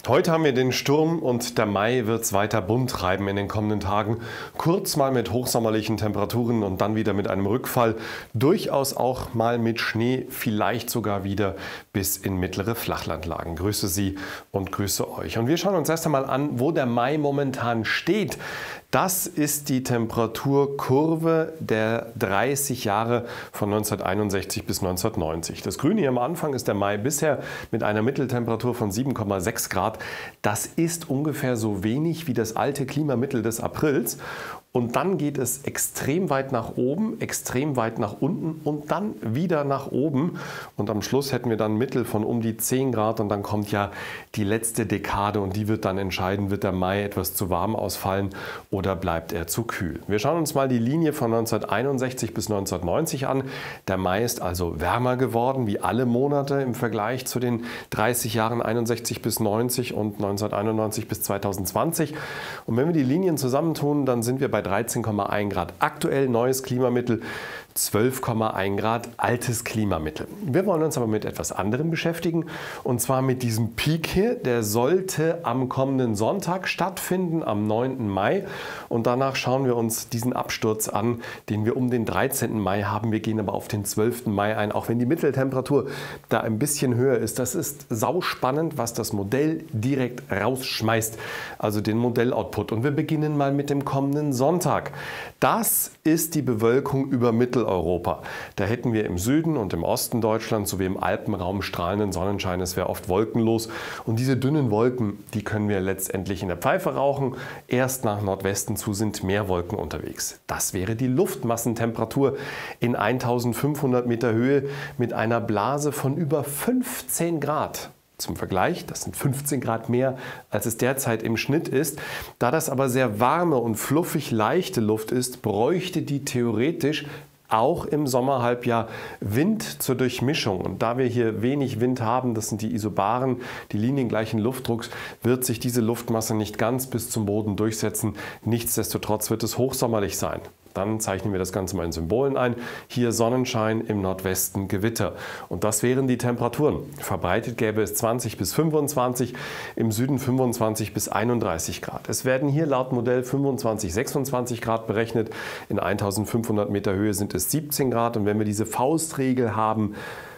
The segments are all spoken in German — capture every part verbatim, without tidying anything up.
Heute haben wir den Sturm und der Mai wird es weiter bunt treiben in den kommenden Tagen. Kurz mal mit hochsommerlichen Temperaturen und dann wieder mit einem Rückfall. Durchaus auch mal mit Schnee, vielleicht sogar wieder bis in mittlere Flachlandlagen. Grüße Sie und grüße euch. Und wir schauen uns erst einmal an, wo der Mai momentan steht. Das ist die Temperaturkurve der dreißig Jahre von neunzehnhunderteinundsechzig bis neunzehnhundertneunzig. Das Grüne hier am Anfang ist der Mai bisher mit einer Mitteltemperatur von sieben Komma sechs Grad. Das ist ungefähr so wenig wie das alte Klimamittel des Aprils. Und dann geht es extrem weit nach oben, extrem weit nach unten und dann wieder nach oben. Und am Schluss hätten wir dann Mittel von um die zehn Grad und dann kommt ja die letzte Dekade und die wird dann entscheiden, wird der Mai etwas zu warm ausfallen oder bleibt er zu kühl. Wir schauen uns mal die Linie von neunzehnhunderteinundsechzig bis neunzehnhundertneunzig an. Der Mai ist also wärmer geworden, wie alle Monate im Vergleich zu den dreißig Jahren einundsechzig bis neunzig und neunzehnhunderteinundneunzig bis zweitausendzwanzig. Und wenn wir die Linien zusammentun, dann sind wir bei dreizehn Komma eins Grad aktuell neues Klimamittel, zwölf Komma eins Grad altes Klimamittel. Wir wollen uns aber mit etwas anderem beschäftigen und zwar mit diesem Peak hier. Der sollte am kommenden Sonntag stattfinden, am neunten Mai. Und danach schauen wir uns diesen Absturz an, den wir um den dreizehnten Mai haben. Wir gehen aber auf den zwölften Mai ein, auch wenn die Mitteltemperatur da ein bisschen höher ist. Das ist sauspannend, was das Modell direkt rausschmeißt, also den Modelloutput. Und wir beginnen mal mit dem kommenden Sonntag. Das ist die Bewölkung über Mitteleuropa. Da hätten wir im Süden und im Osten Deutschlands sowie im Alpenraum strahlenden Sonnenschein. Es wäre oft wolkenlos. Und diese dünnen Wolken, die können wir letztendlich in der Pfeife rauchen. Erst nach Nordwesten zu sind mehr Wolken unterwegs. Das wäre die Luftmassentemperatur in eintausendfünfhundert Meter Höhe mit einer Blase von über fünfzehn Grad. Zum Vergleich, das sind fünfzehn Grad mehr, als es derzeit im Schnitt ist. Da das aber sehr warme und fluffig leichte Luft ist, bräuchte die theoretisch auch im Sommerhalbjahr Wind zur Durchmischung. Und da wir hier wenig Wind haben, das sind die Isobaren, die liniengleichen Luftdrucks, wird sich diese Luftmasse nicht ganz bis zum Boden durchsetzen. Nichtsdestotrotz wird es hochsommerlich sein. Dann zeichnen wir das Ganze mal in Symbolen ein. Hier Sonnenschein, im Nordwesten Gewitter. Und das wären die Temperaturen. Verbreitet gäbe es zwanzig bis fünfundzwanzig, im Süden fünfundzwanzig bis einunddreißig Grad. Es werden hier laut Modell fünfundzwanzig, sechsundzwanzig Grad berechnet. In eintausendfünfhundert Meter Höhe sind es siebzehn Grad. Und wenn wir diese Faustregel haben,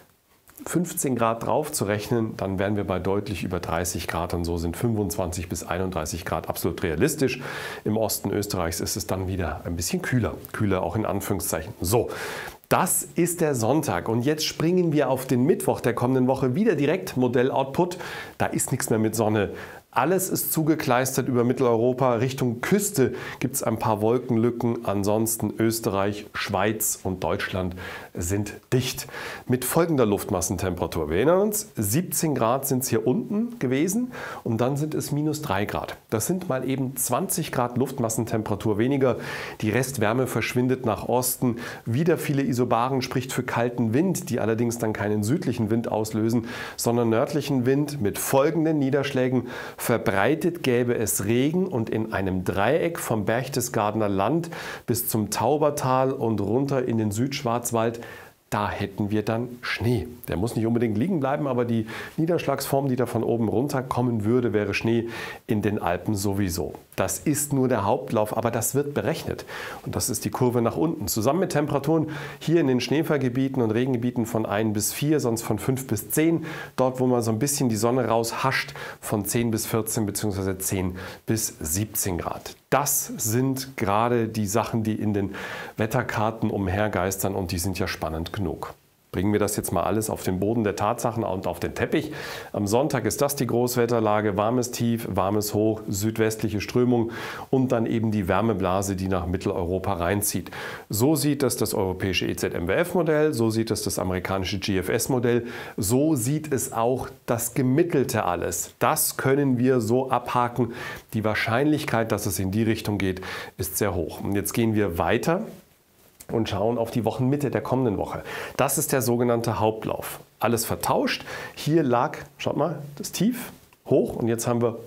fünfzehn Grad drauf zu rechnen, dann wären wir bei deutlich über dreißig Grad und so sind fünfundzwanzig bis einunddreißig Grad absolut realistisch. Im Osten Österreichs ist es dann wieder ein bisschen kühler, kühler auch in Anführungszeichen. So, das ist der Sonntag und jetzt springen wir auf den Mittwoch der kommenden Woche wieder direkt Modelloutput. Da ist nichts mehr mit Sonne. Alles ist zugekleistert über Mitteleuropa. Richtung Küste gibt es ein paar Wolkenlücken. Ansonsten Österreich, Schweiz und Deutschland sind dicht. Mit folgender Luftmassentemperatur. Wir erinnern uns, siebzehn Grad sind es hier unten gewesen und dann sind es minus drei Grad. Das sind mal eben zwanzig Grad Luftmassentemperatur weniger. Die Restwärme verschwindet nach Osten. Wieder viele Isobaren spricht für kalten Wind, die allerdings dann keinen südlichen Wind auslösen, sondern nördlichen Wind mit folgenden Niederschlägen. Verbreitet gäbe es Regen und in einem Dreieck vom Berchtesgadener Land bis zum Taubertal und runter in den Südschwarzwald. Da hätten wir dann Schnee. Der muss nicht unbedingt liegen bleiben, aber die Niederschlagsform, die da von oben runterkommen würde, wäre Schnee in den Alpen sowieso. Das ist nur der Hauptlauf, aber das wird berechnet. Und das ist die Kurve nach unten. Zusammen mit Temperaturen hier in den Schneefallgebieten und Regengebieten von eins bis vier, sonst von fünf bis zehn. Dort, wo man so ein bisschen die Sonne raushascht, von zehn bis vierzehn bzw. zehn bis siebzehn Grad. Das sind gerade die Sachen, die in den Wetterkarten umhergeistern und die sind ja spannend genug. Bringen wir das jetzt mal alles auf den Boden der Tatsachen und auf den Teppich. Am Sonntag ist das die Großwetterlage, warmes Tief, warmes Hoch, südwestliche Strömung und dann eben die Wärmeblase, die nach Mitteleuropa reinzieht. So sieht das das europäische E Z M W F-Modell, so sieht es das amerikanische G F S-Modell, so sieht es auch das Gemittelte alles. Das können wir so abhaken. Die Wahrscheinlichkeit, dass es in die Richtung geht, ist sehr hoch. Und jetzt gehen wir weiter und schauen auf die Wochenmitte der kommenden Woche. Das ist der sogenannte Hauptlauf. Alles vertauscht. Hier lag, schaut mal, das Tief, hoch und jetzt haben wir hoch, tief.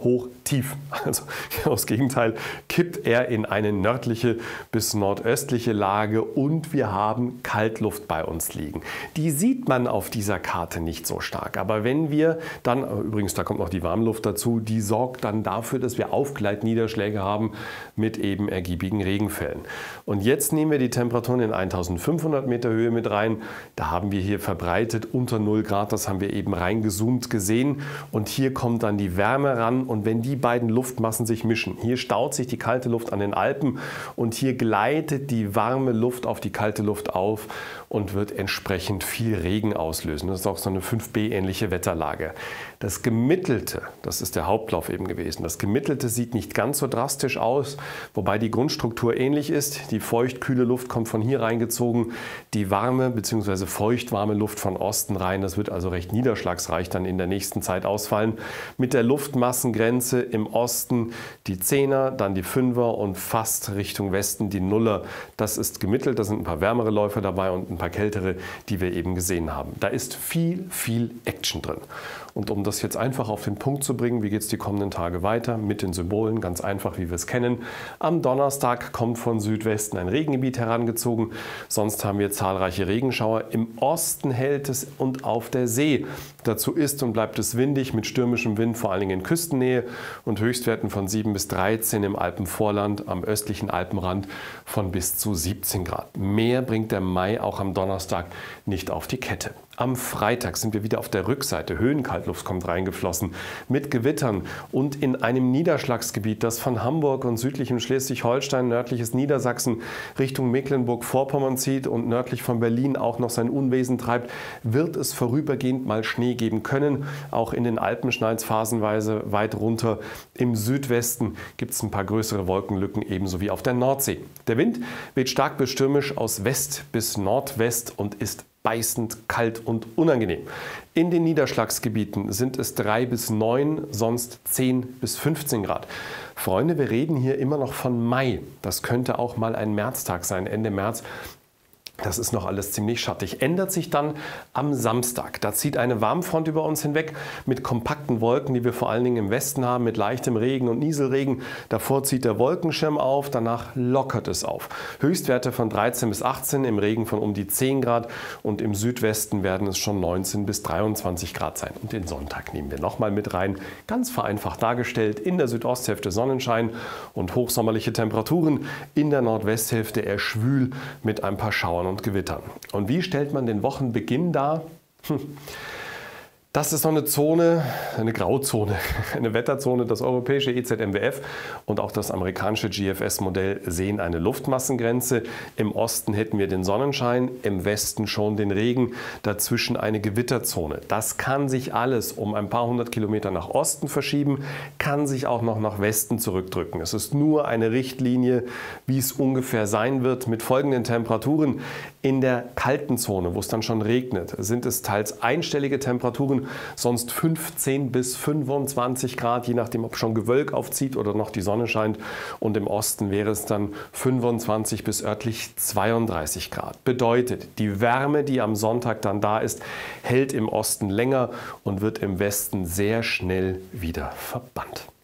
tief. Also genau das Gegenteil, kippt er in eine nördliche bis nordöstliche Lage und wir haben Kaltluft bei uns liegen. Die sieht man auf dieser Karte nicht so stark, aber wenn wir dann, übrigens da kommt noch die Warmluft dazu, die sorgt dann dafür, dass wir Aufgleitniederschläge haben mit eben ergiebigen Regenfällen. Und jetzt nehmen wir die Temperaturen in eintausendfünfhundert Meter Höhe mit rein. Da haben wir hier verbreitet unter null Grad, das haben wir eben reingezoomt gesehen. Und hier kommt dann die Wärme ran und wenn die beiden Luftmassen sich mischen, hier staut sich die kalte Luft an den Alpen und hier gleitet die warme Luft auf die kalte Luft auf und wird entsprechend viel Regen auslösen. Das ist auch so eine fünf B ähnliche Wetterlage. Das Gemittelte, das ist der Hauptlauf eben gewesen, das Gemittelte sieht nicht ganz so drastisch aus, wobei die Grundstruktur ähnlich ist. Die feucht-kühle Luft kommt von hier reingezogen, die warme bzw. feucht-warme Luft von Osten rein. Das wird also recht niederschlagsreich dann in der nächsten Zeit ausfallen. Mit der Luftmassengrenze im Osten die Zehner, dann die Fünfer und fast Richtung Westen die Nuller. Das ist gemittelt, da sind ein paar wärmere Läufe dabei und ein paar kältere, die wir eben gesehen haben. Da ist viel, viel Action drin. Und um das jetzt einfach auf den Punkt zu bringen, wie geht es die kommenden Tage weiter? Mit den Symbolen, ganz einfach, wie wir es kennen. Am Donnerstag kommt von Südwesten ein Regengebiet herangezogen. Sonst haben wir zahlreiche Regenschauer. Im Osten hält es und auf der See. Dazu ist und bleibt es windig mit stürmischem Wind, vor allen Dingen in Küstennähe und Höchstwerten von sieben bis dreizehn im Alpenvorland, am östlichen Alpenrand von bis zu siebzehn Grad. Mehr bringt der Mai auch am Donnerstag nicht auf die Kette. Am Freitag sind wir wieder auf der Rückseite. Höhenkaltluft kommt reingeflossen mit Gewittern und in einem Niederschlagsgebiet, das von Hamburg und südlichem Schleswig-Holstein, nördliches Niedersachsen Richtung Mecklenburg-Vorpommern zieht und nördlich von Berlin auch noch sein Unwesen treibt, wird es vorübergehend mal Schnee geben können. Auch in den Alpen schneit es phasenweise weit runter. Im Südwesten gibt es ein paar größere Wolkenlücken, ebenso wie auf der Nordsee. Der Wind weht stark bis stürmisch aus West bis Nordwest und ist beißend kalt und unangenehm. In den Niederschlagsgebieten sind es drei bis neun, sonst zehn bis fünfzehn Grad. Freunde, wir reden hier immer noch von Mai. Das könnte auch mal ein Märztag sein, Ende März. Das ist noch alles ziemlich schattig. Ändert sich dann am Samstag. Da zieht eine Warmfront über uns hinweg mit kompakten Wolken, die wir vor allen Dingen im Westen haben, mit leichtem Regen und Nieselregen. Davor zieht der Wolkenschirm auf, danach lockert es auf. Höchstwerte von dreizehn bis achtzehn, im Regen von um die zehn Grad und im Südwesten werden es schon neunzehn bis dreiundzwanzig Grad sein. Und den Sonntag nehmen wir nochmal mit rein. Ganz vereinfacht dargestellt, in der Südosthälfte Sonnenschein und hochsommerliche Temperaturen, in der Nordwesthälfte eher schwül mit ein paar Schauern und Gewittern. Und wie stellt man den Wochenbeginn dar? Hm. Das ist noch eine Zone, eine Grauzone, eine Wetterzone. Das europäische E Z M W F und auch das amerikanische G F S-Modell sehen eine Luftmassengrenze. Im Osten hätten wir den Sonnenschein, im Westen schon den Regen, dazwischen eine Gewitterzone. Das kann sich alles um ein paar hundert Kilometer nach Osten verschieben, kann sich auch noch nach Westen zurückdrücken. Es ist nur eine Richtlinie, wie es ungefähr sein wird mit folgenden Temperaturen. In der kalten Zone, wo es dann schon regnet, sind es teils einstellige Temperaturen, sonst fünfzehn bis fünfundzwanzig Grad, je nachdem, ob schon Gewölk aufzieht oder noch die Sonne scheint. Und im Osten wäre es dann fünfundzwanzig bis örtlich zweiunddreißig Grad. Bedeutet, die Wärme, die am Sonntag dann da ist, hält im Osten länger und wird im Westen sehr schnell wieder verbannt.